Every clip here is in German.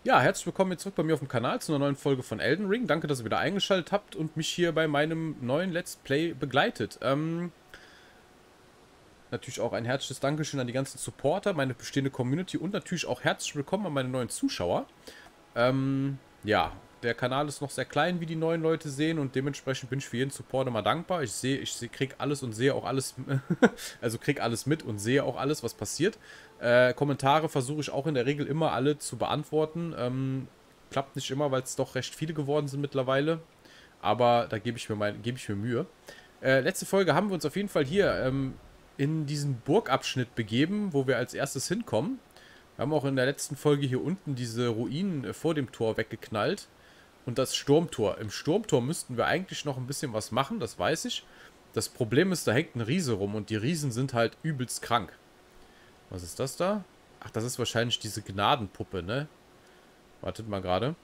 Ja, herzlich willkommen jetzt zurück bei mir auf dem Kanal zu einer neuen Folge von Elden Ring. Danke, dass ihr wieder eingeschaltet habt und mich hier bei meinem neuen Let's Play begleitet. Natürlich auch ein herzliches Dankeschön an die ganzen Supporter, meine bestehende Community und natürlich auch herzlich willkommen an meine neuen Zuschauer. Ja, der Kanal ist noch sehr klein, wie die neuen Leute sehen, und dementsprechend bin ich für jeden Support immer dankbar. Krieg alles und sehe auch alles, also krieg alles mit und sehe auch alles, was passiert. Kommentare versuche ich auch in der Regel immer alle zu beantworten. Klappt nicht immer, weil es doch recht viele geworden sind mittlerweile. Aber da gebe ich mir Mühe. Letzte Folge haben wir uns auf jeden Fall hier in diesen Burgabschnitt begeben, wo wir als erstes hinkommen. Wir haben auch in der letzten Folge hier unten diese Ruinen vor dem Tor weggeknallt. Und das Sturmtor. Im Sturmtor müssten wir eigentlich noch ein bisschen was machen, das weiß ich. Das Problem ist, da hängt ein Riese rum und die Riesen sind halt übelst krank. Was ist das da? Ach, das ist wahrscheinlich diese Gnadenpuppe, ne? Wartet mal gerade.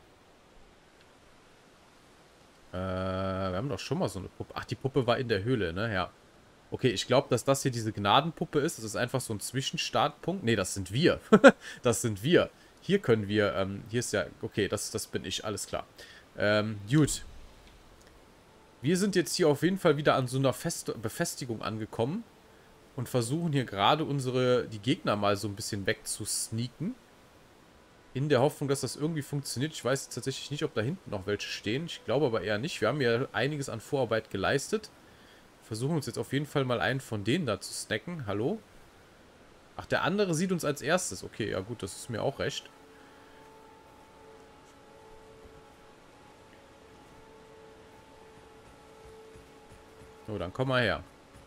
Wir haben doch schon mal so eine Puppe. Ach, die Puppe war in der Höhle, ne? Ja. Okay, ich glaube, dass das hier diese Gnadenpuppe ist. Das ist einfach so ein Zwischenstartpunkt. Ne, das sind wir. Das sind wir. Hier können wir, hier ist ja, okay, das bin ich, alles klar. Gut. Wir sind jetzt hier auf jeden Fall wieder an so einer Befestigung angekommen und versuchen hier gerade die Gegner mal so ein bisschen wegzusneaken. In der Hoffnung, dass das irgendwie funktioniert. Ich weiß jetzt tatsächlich nicht, ob da hinten noch welche stehen. Ich glaube aber eher nicht. Wir haben ja einiges an Vorarbeit geleistet. Versuchen uns jetzt auf jeden Fall mal einen von denen da zu snacken. Hallo? Ach, der andere sieht uns als erstes. Okay, ja gut, das ist mir auch recht. So, dann komm mal her.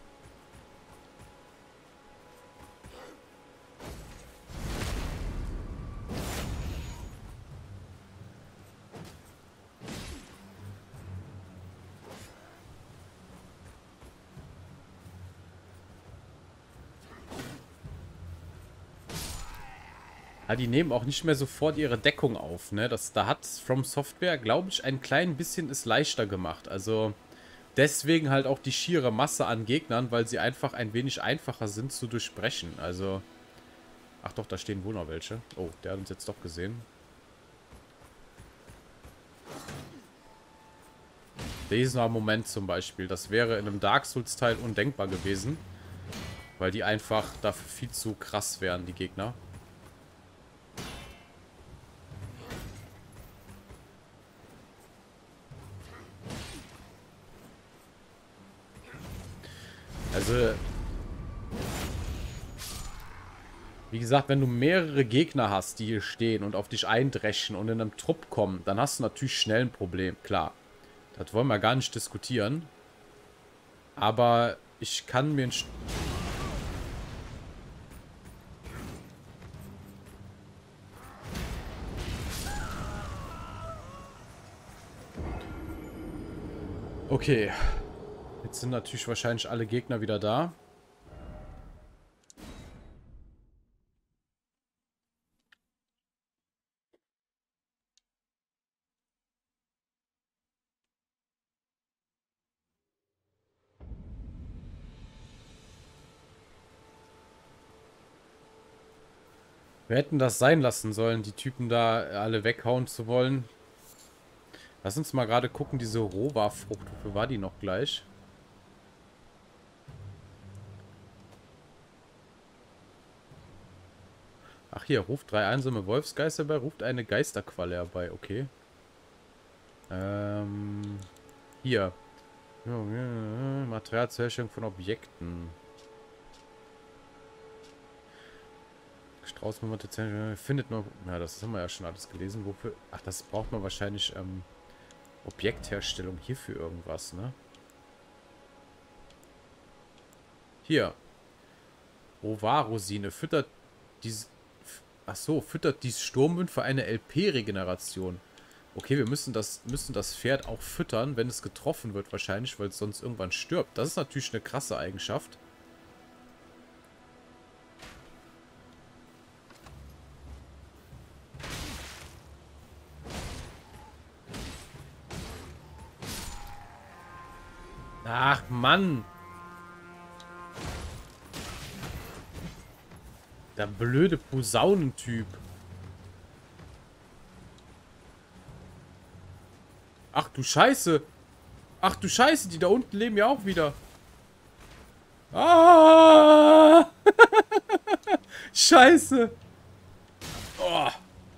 Ah, die nehmen auch nicht mehr sofort ihre Deckung auf, ne? Da hat From Software, glaube ich, ein klein bisschen es leichter gemacht. Also deswegen halt auch die schiere Masse an Gegnern, weil sie einfach ein wenig einfacher sind zu durchbrechen. Also, ach doch, da stehen wohl noch welche. Oh, der hat uns jetzt doch gesehen. Dieser Moment zum Beispiel, das wäre in einem Dark Souls-Teil undenkbar gewesen. Weil die einfach dafür viel zu krass wären, die Gegner. Also, wie gesagt, wenn du mehrere Gegner hast, die hier stehen und auf dich eindreschen und in einem Trupp kommen, dann hast du natürlich schnell ein Problem, klar. Das wollen wir gar nicht diskutieren. Aber ich kann mir ein... Okay. Jetzt sind natürlich wahrscheinlich alle Gegner wieder da. Wir hätten das sein lassen sollen, die Typen da alle weghauen zu wollen. Lass uns mal gerade gucken, diese Rova-Frucht, wofür war die noch gleich? Ach hier, ruft 3 einsame Wolfsgeister herbei, ruft eine Geisterqualle herbei, okay. Hier. Material zur Herstellung von Objekten. Straußmomente findet man... Ja, das haben wir ja schon alles gelesen. Wofür... Ach, das braucht man wahrscheinlich, Objektherstellung hierfür irgendwas, ne? Hier. Rovarosine füttert diese... Ach so, füttert dies Sturmwind für eine LP-Regeneration. Okay, wir müssen das Pferd auch füttern, wenn es getroffen wird wahrscheinlich, weil es sonst irgendwann stirbt. Das ist natürlich eine krasse Eigenschaft. Ach, Mann. Der blöde Posaunentyp. Ach du Scheiße. Ach du Scheiße, die da unten leben ja auch wieder. Ah! Scheiße. Oh.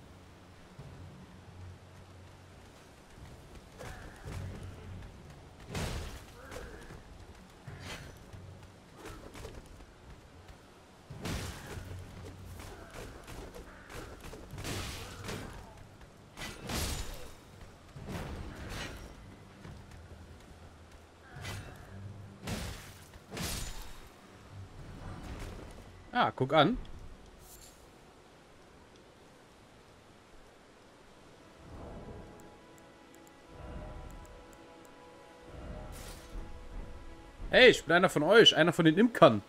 Ah, guck an. Hey, ich bin einer von euch, einer von den Imkern.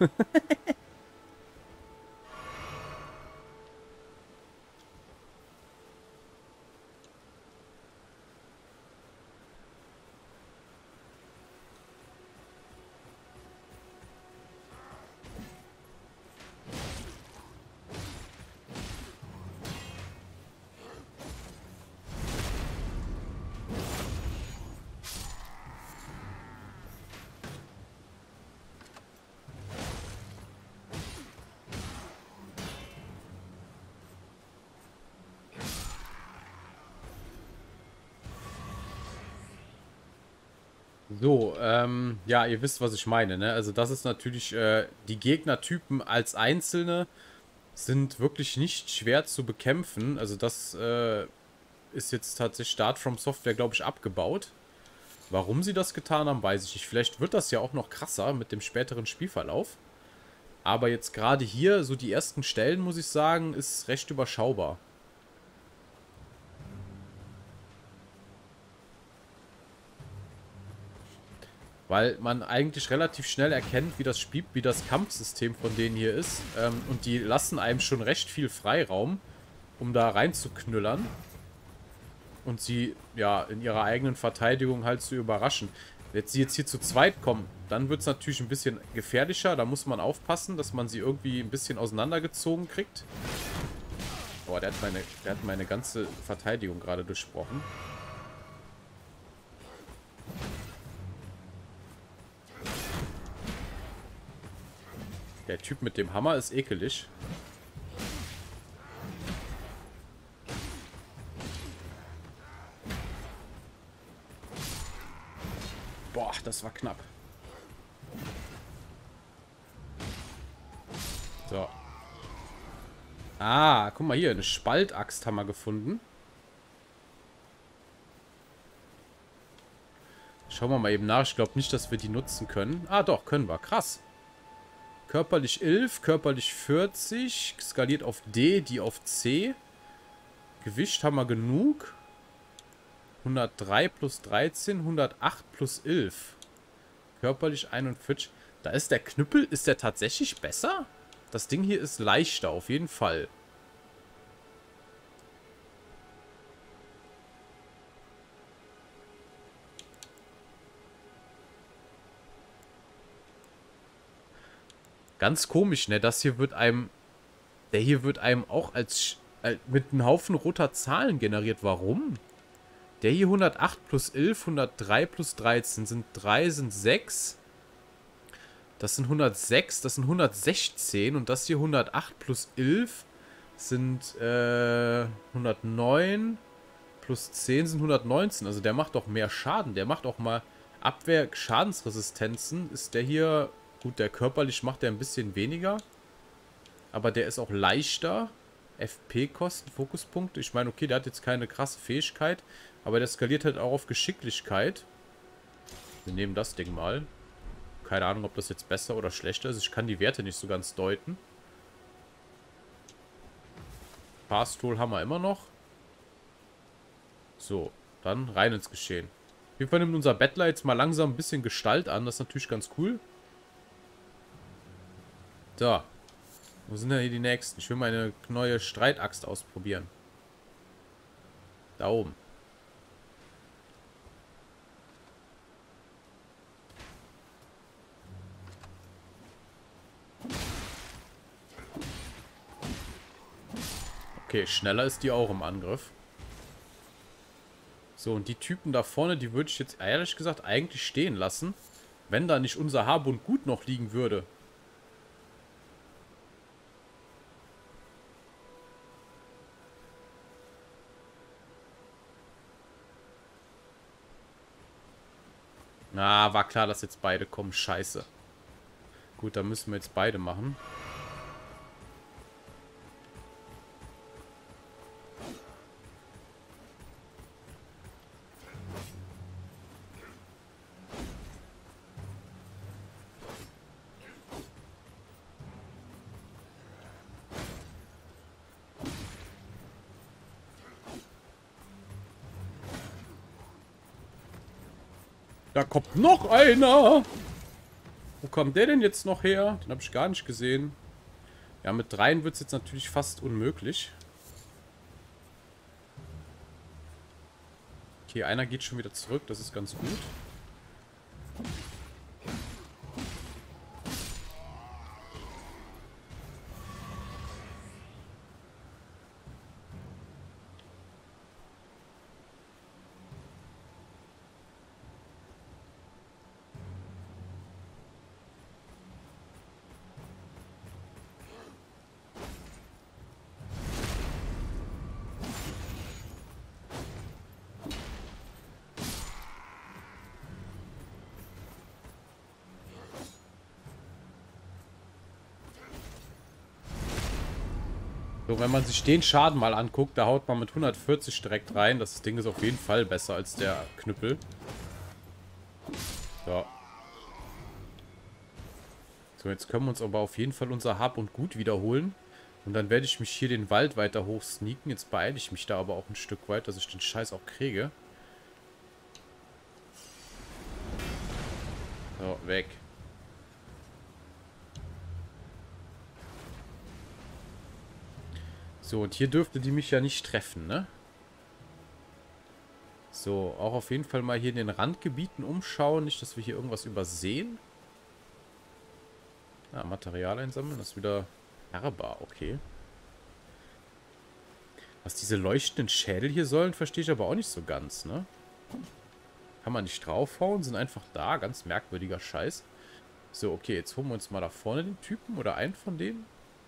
So, ja, ihr wisst, was ich meine, ne? Also das ist natürlich, die Gegnertypen als Einzelne sind wirklich nicht schwer zu bekämpfen. Also das, ist jetzt tatsächlich Start from Software, glaube ich, abgebaut. Warum sie das getan haben, weiß ich nicht. Vielleicht wird das ja auch noch krasser mit dem späteren Spielverlauf. Aber jetzt gerade hier, so die ersten Stellen, muss ich sagen, ist recht überschaubar. Weil man eigentlich relativ schnell erkennt, wie das Kampfsystem von denen hier ist. Und die lassen einem schon recht viel Freiraum, um da reinzuknüllern. Und sie, ja, in ihrer eigenen Verteidigung halt zu überraschen. Wenn sie jetzt hier zu zweit kommen, dann wird es natürlich ein bisschen gefährlicher. Da muss man aufpassen, dass man sie irgendwie ein bisschen auseinandergezogen kriegt. Boah, der hat meine ganze Verteidigung gerade durchbrochen. Der Typ mit dem Hammer ist ekelig. Boah, das war knapp. So. Ah, guck mal hier, eine Spaltaxt haben wir gefunden. Schauen wir mal eben nach. Ich glaube nicht, dass wir die nutzen können. Ah, doch, können wir. Krass. Körperlich 11, körperlich 40. Skaliert auf D, die auf C. Gewicht haben wir genug. 103 plus 13, 108 plus 11. Körperlich 41. Da ist der Knüppel. Ist der tatsächlich besser? Das Ding hier ist leichter, auf jeden Fall. Ganz komisch, ne? Das hier wird einem... Der hier wird einem auch als... mit einem Haufen roter Zahlen generiert. Warum? Der hier 108 plus 11, 103 plus 13 sind 3, sind 6. Das sind 106, das sind 116. Und das hier 108 plus 11 sind 109 plus 10 sind 119. Also der macht doch mehr Schaden. Der macht auch mal Abwehr-Schadensresistenzen. Ist der hier... Gut, der körperlich macht der ein bisschen weniger. Aber der ist auch leichter. FP-Kosten, Fokuspunkte. Ich meine, okay, der hat jetzt keine krasse Fähigkeit. Aber der skaliert halt auch auf Geschicklichkeit. Wir nehmen das Ding mal. Keine Ahnung, ob das jetzt besser oder schlechter ist. Ich kann die Werte nicht so ganz deuten. Fast-Tool haben wir immer noch. So, dann rein ins Geschehen. Auf jeden Fall nimmt unser Bettler jetzt mal langsam ein bisschen Gestalt an. Das ist natürlich ganz cool. So. Wo sind denn hier die nächsten? Ich will meine neue Streitaxt ausprobieren. Da oben. Okay, schneller ist die auch im Angriff. So, und die Typen da vorne, die würde ich jetzt ehrlich gesagt eigentlich stehen lassen, wenn da nicht unser Hab und Gut noch liegen würde. Ah, war klar, dass jetzt beide kommen. Scheiße. Gut, dann müssen wir jetzt beide machen. Da kommt noch einer. Wo kam der denn jetzt noch her? Den habe ich gar nicht gesehen. Ja, mit dreien wird es jetzt natürlich fast unmöglich. Okay, einer geht schon wieder zurück. Das ist ganz gut. So, wenn man sich den Schaden mal anguckt, da haut man mit 140 direkt rein. Das Ding ist auf jeden Fall besser als der Knüppel. So. So, jetzt können wir uns aber auf jeden Fall unser Hab und Gut wiederholen. Und dann werde ich mich hier den Wald weiter hoch sneaken. Jetzt beeile ich mich da aber auch ein Stück weit, dass ich den Scheiß auch kriege. So, weg. So, und hier dürfte die mich ja nicht treffen, ne? So, auch auf jeden Fall mal hier in den Randgebieten umschauen. Nicht, dass wir hier irgendwas übersehen. Ah, Material einsammeln. Das ist wieder Herbar, okay. Was diese leuchtenden Schädel hier sollen, verstehe ich aber auch nicht so ganz, ne? Kann man nicht draufhauen, sind einfach da. Ganz merkwürdiger Scheiß. So, okay, jetzt holen wir uns mal da vorne den Typen oder einen von denen.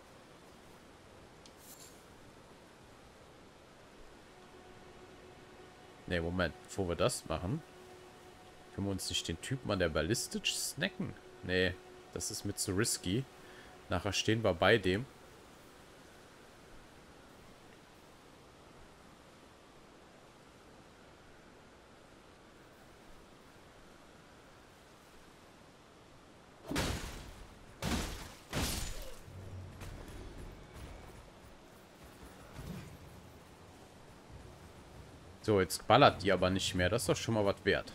Ne, Moment, bevor wir das machen, können wir uns nicht den Typen an der Balliste snacken? Ne, das ist mit zu risky. Nachher stehen wir bei dem. So, jetzt ballert die aber nicht mehr. Das ist doch schon mal was wert.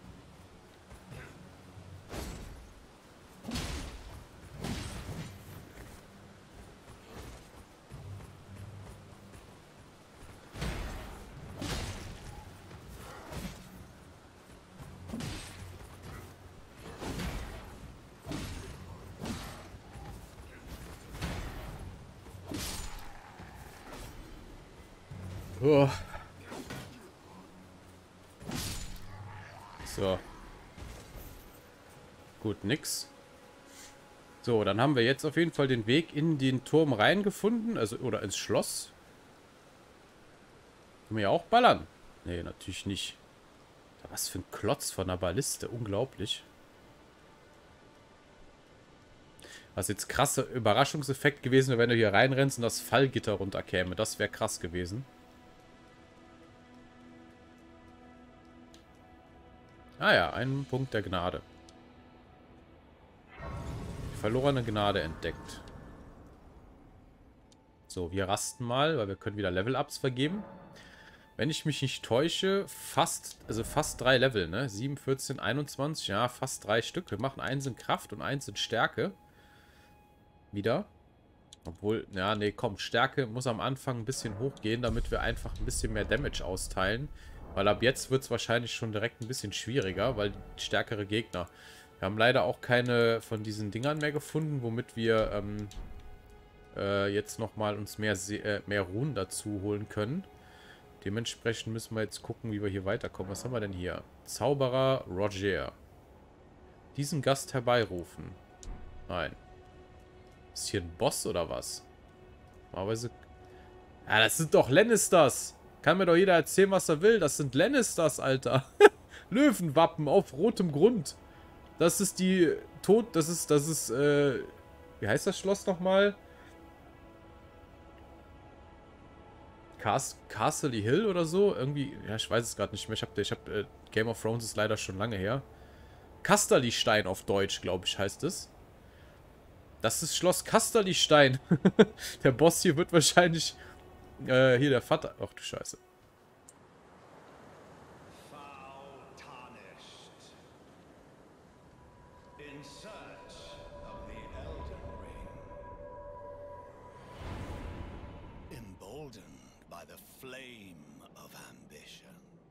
Oh. So. Gut, nix. So, dann haben wir jetzt auf jeden Fall den Weg in den Turm reingefunden. Also, oder ins Schloss. Können wir ja auch ballern. Nee, natürlich nicht. Was für ein Klotz von einer Balliste. Unglaublich. Was jetzt krasser Überraschungseffekt gewesen wäre, wenn du hier reinrennst und das Fallgitter runterkäme. Das wäre krass gewesen. Ah ja, ein Punkt der Gnade. Verlorene Gnade entdeckt. So, wir rasten mal, weil wir können wieder Level-Ups vergeben. Wenn ich mich nicht täusche, fast 3 Level, ne? 7, 14, 21, ja, fast 3 Stück. Wir machen eins in Kraft und eins in Stärke. Wieder. Obwohl, ja, nee, komm, Stärke muss am Anfang ein bisschen hochgehen, damit wir einfach ein bisschen mehr Damage austeilen. Weil ab jetzt wird es wahrscheinlich schon direkt ein bisschen schwieriger, weil stärkere Gegner. Wir haben leider auch keine von diesen Dingern mehr gefunden, womit wir jetzt nochmal uns mehr Runen dazu holen können. Dementsprechend müssen wir jetzt gucken, wie wir hier weiterkommen. Was haben wir denn hier? Zauberer Roger. Diesen Gast herbeirufen. Nein. Ist hier ein Boss oder was? Normalerweise... Ja, das sind doch Lannisters. Kann mir doch jeder erzählen, was er will. Das sind Lannisters, Alter. Löwenwappen auf rotem Grund. Das ist die... Das ist, wie heißt das Schloss nochmal? Castle Hill oder so? Irgendwie, ja, ich weiß es gerade nicht mehr. Game of Thrones ist leider schon lange her. Casterlystein auf Deutsch, glaube ich, heißt es. Das ist Schloss Casterlystein. Der Boss hier wird wahrscheinlich... hier der Vater... Ach du Scheiße. By the flame of ambition.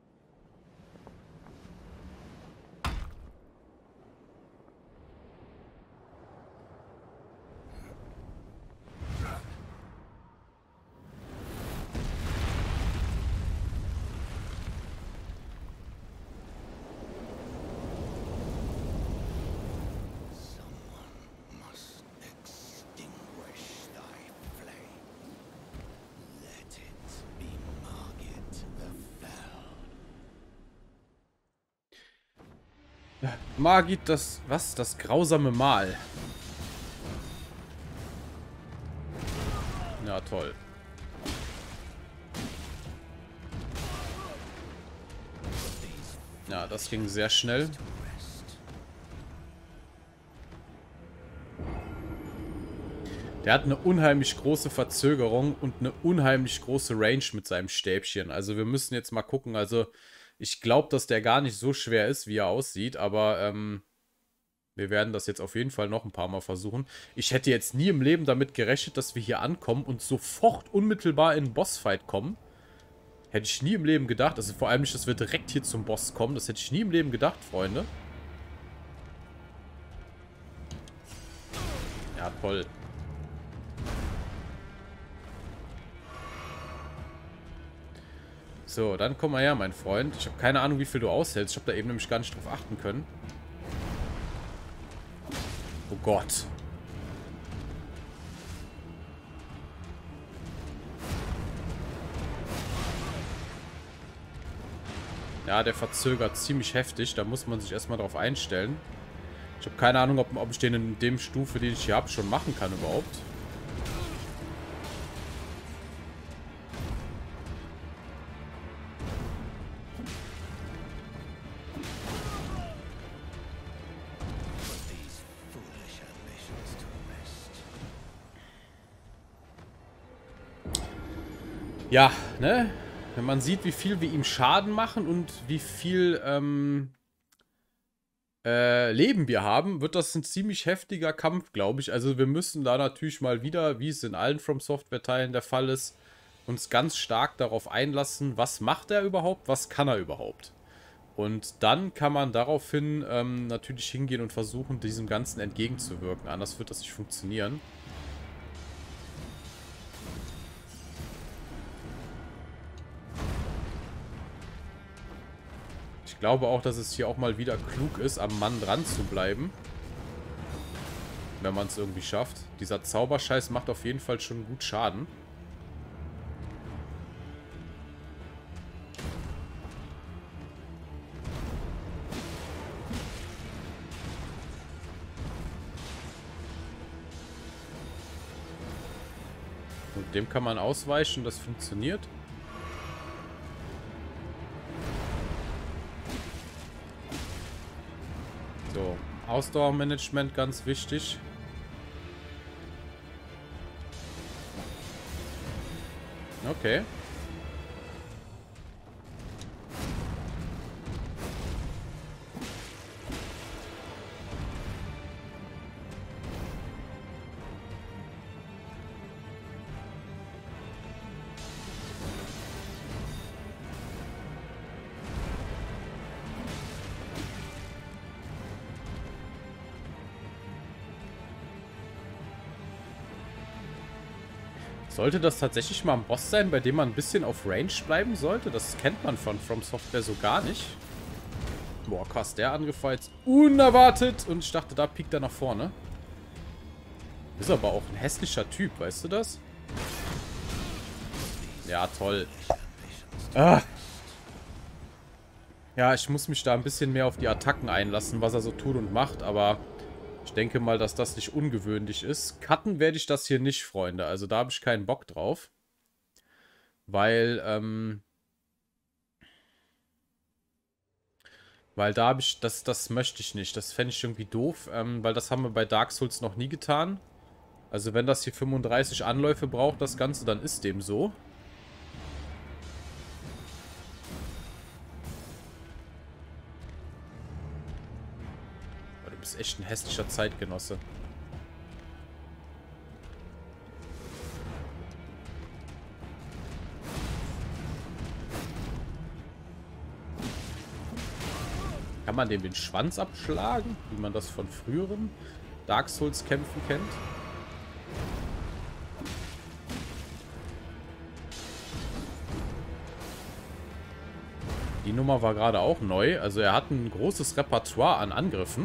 Margit, das... Was? Das grausame Mal. Ja, toll. Ja, das ging sehr schnell. Der hat eine unheimlich große Verzögerung und eine unheimlich große Range mit seinem Stäbchen. Also wir müssen jetzt mal gucken. Also ich glaube, dass der gar nicht so schwer ist, wie er aussieht. Aber wir werden das jetzt auf jeden Fall noch ein paar Mal versuchen. Ich hätte jetzt nie im Leben damit gerechnet, dass wir hier ankommen und sofort unmittelbar in einen Bossfight kommen. Hätte ich nie im Leben gedacht. Also vor allem nicht, dass wir direkt hier zum Boss kommen. Das hätte ich nie im Leben gedacht, Freunde. Ja, toll. So, dann komm mal her, mein Freund. Ich habe keine Ahnung, wie viel du aushältst. Ich habe da eben nämlich gar nicht drauf achten können. Oh Gott. Ja, der verzögert ziemlich heftig. Da muss man sich erstmal drauf einstellen. Ich habe keine Ahnung, ob ich den in dem Stufe, den ich hier habe, schon machen kann überhaupt. Ja, ne? Wenn man sieht, wie viel wir ihm Schaden machen und wie viel Leben wir haben, wird das ein ziemlich heftiger Kampf, glaube ich. Also wir müssen da natürlich mal wieder, wie es in allen From Software-Teilen der Fall ist, uns ganz stark darauf einlassen, was macht er überhaupt, was kann er überhaupt. Und dann kann man daraufhin natürlich hingehen und versuchen, diesem Ganzen entgegenzuwirken. Anders wird das nicht funktionieren. Ich glaube auch, dass es hier auch mal wieder klug ist, am Mann dran zu bleiben. Wenn man es irgendwie schafft. Dieser Zauberscheiß macht auf jeden Fall schon gut Schaden. Und dem kann man ausweichen, das funktioniert. So, Ausdauermanagement ganz wichtig. Okay. Sollte das tatsächlich mal ein Boss sein, bei dem man ein bisschen auf Range bleiben sollte? Das kennt man von From Software so gar nicht. Boah, krass, der Angriff war jetzt unerwartet. Und ich dachte, da piekt er nach vorne. Ist aber auch ein hässlicher Typ, weißt du das? Ja, toll. Ah. Ja, ich muss mich da ein bisschen mehr auf die Attacken einlassen, was er so tut und macht, aber ich denke mal, dass das nicht ungewöhnlich ist. Cutten werde ich das hier nicht, Freunde. Also da habe ich keinen Bock drauf. Weil da habe ich, das möchte ich nicht. Das fände ich irgendwie doof, weil das haben wir bei Dark Souls noch nie getan. Also wenn das hier 35 Anläufe braucht, das Ganze, dann ist dem so. Du bist echt ein hässlicher Zeitgenosse. Kann man dem den Schwanz abschlagen, wie man das von früheren Dark Souls Kämpfen kennt? Die Nummer war gerade auch neu. Also er hat ein großes Repertoire an Angriffen.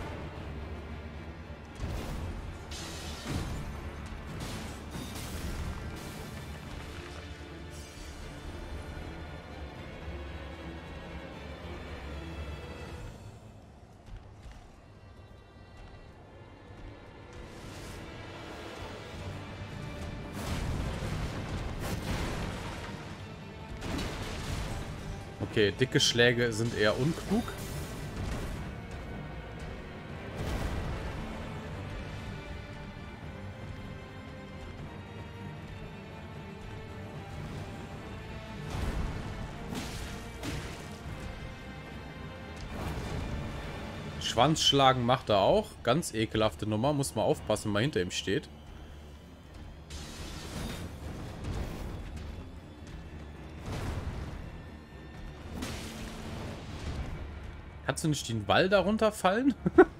Okay, dicke Schläge sind eher unklug. Schwanzschlagen macht er auch. Ganz ekelhafte Nummer. Muss man aufpassen, wenn man hinter ihm steht. Kannst du nicht den Ball darunter fallen?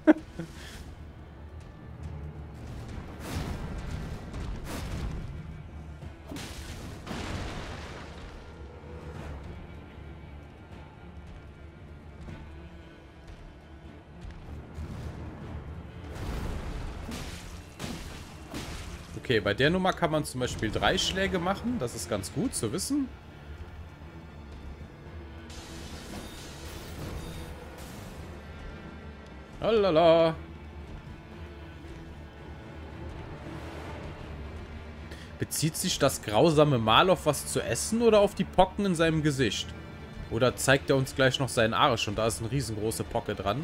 Okay, bei der Nummer kann man zum Beispiel 3 Schläge machen. Das ist ganz gut zu wissen. Lalala. Bezieht sich das grausame Mal auf was zu essen oder auf die Pocken in seinem Gesicht? Oder zeigt er uns gleich noch seinen Arsch und da ist eine riesengroße Pocke dran?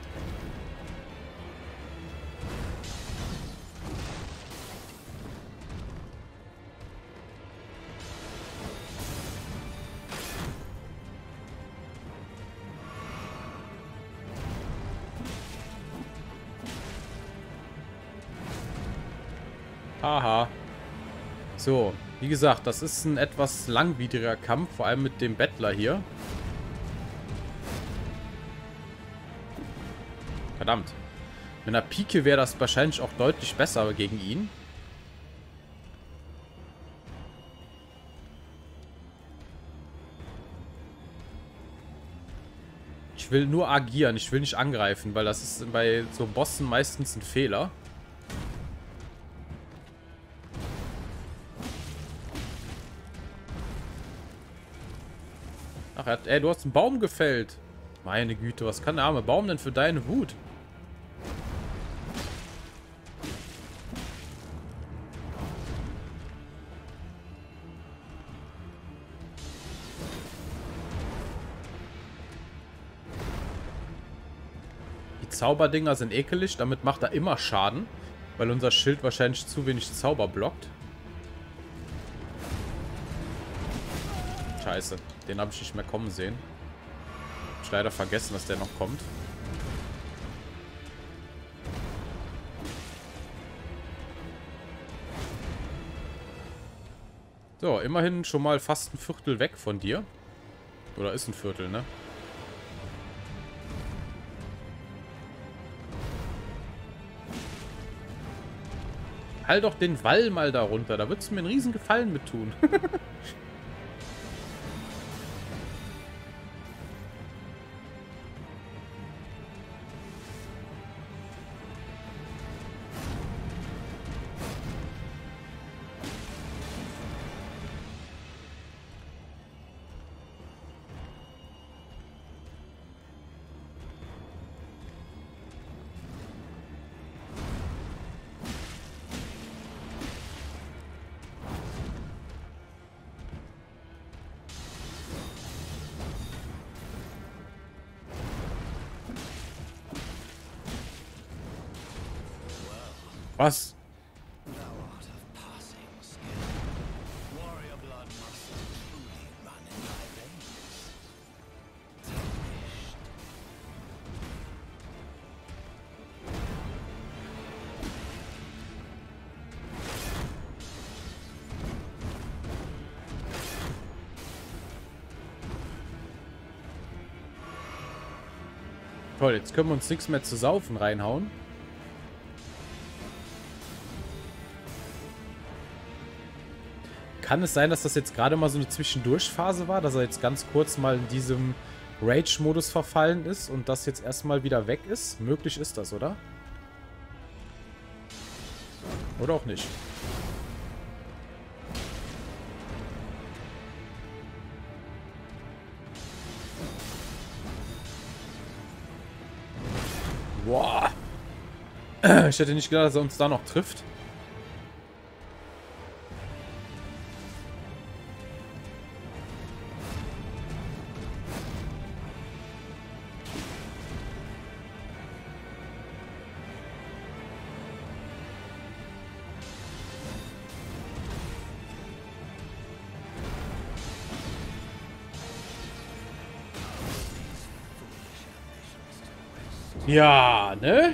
Haha. So, wie gesagt, das ist ein etwas langwieriger Kampf, vor allem mit dem Bettler hier. Verdammt. Mit einer Pike wäre das wahrscheinlich auch deutlich besser gegen ihn. Ich will nur agieren, ich will nicht angreifen, weil das ist bei so Bossen meistens ein Fehler. Ach, ey, du hast einen Baum gefällt. Meine Güte, was kann der arme Baum denn für deine Wut? Die Zauberdinger sind ekelig, damit macht er immer Schaden, weil unser Schild wahrscheinlich zu wenig Zauber blockt. Scheiße, den habe ich nicht mehr kommen sehen. Hab ich leider vergessen, dass der noch kommt. So, immerhin schon mal fast ein Viertel weg von dir. Oder ist ein Viertel, ne? Fall doch den Wall mal da runter. Da würdest du mir einen riesen Gefallen mit tun. Was? Thou art of passing skill. Warrior blood must truly run in thy veins. Tarnished. Toll, jetzt können wir uns nichts mehr zu saufen reinhauen. Kann es sein, dass das jetzt gerade mal so eine Zwischendurchphase war, dass er jetzt ganz kurz mal in diesem Rage-Modus verfallen ist und das jetzt erstmal wieder weg ist? Möglich ist das, oder? Oder auch nicht. Boah. Ich hätte nicht gedacht, dass er uns da noch trifft. Ja, ne?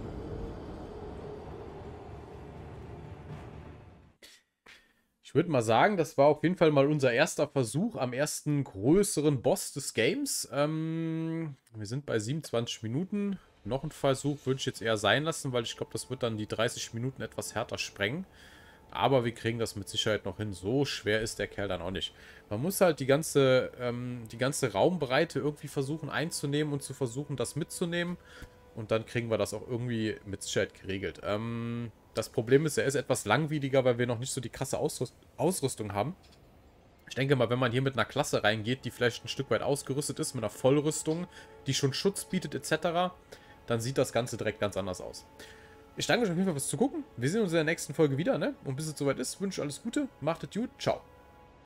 Ich würde mal sagen, das war auf jeden Fall mal unser erster Versuch am ersten größeren Boss des Games. Wir sind bei 27 Minuten. Noch ein Versuch würde ich jetzt eher sein lassen, weil ich glaube, das wird dann die 30 Minuten etwas härter sprengen. Aber wir kriegen das mit Sicherheit noch hin. So schwer ist der Kerl dann auch nicht. Man muss halt die ganze Raumbreite irgendwie versuchen einzunehmen und zu versuchen, das mitzunehmen. Und dann kriegen wir das auch irgendwie mit Sicherheit geregelt. Das Problem ist, er ist etwas langwieriger, weil wir noch nicht so die krasse Ausrüstung haben. Ich denke mal, wenn man hier mit einer Klasse reingeht, die vielleicht ein Stück weit ausgerüstet ist, mit einer Vollrüstung, die schon Schutz bietet etc., dann sieht das Ganze direkt ganz anders aus. Ich danke euch auf jeden Fall fürs Zugucken. Wir sehen uns in der nächsten Folge wieder, ne? Und bis es soweit ist, wünsche ich alles Gute, macht es gut, ciao.